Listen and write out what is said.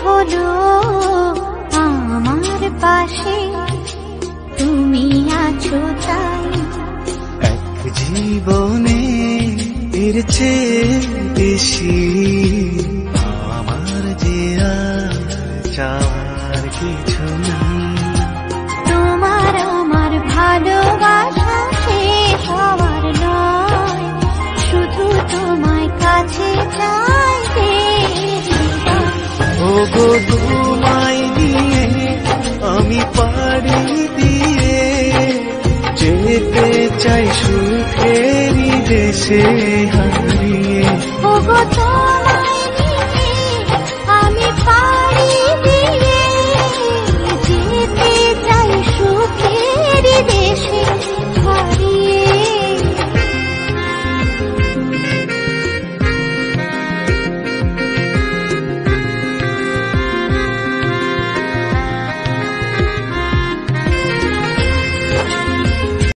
হলো আমার পাশে, তুমি আছো তাই। এক জীবনে এর চেয়ে বেশি আমার যে আর চাওয়ার কিছু নেই। তোমার আমার ভালোবাসা শেষ হওয়ার নয়, শুধু তোমায় কাছে চাইতে। ওগো তোমায় নিয়ে আমি পাড়ি দিয়ে যেতে চাই সুখেরই দেশে।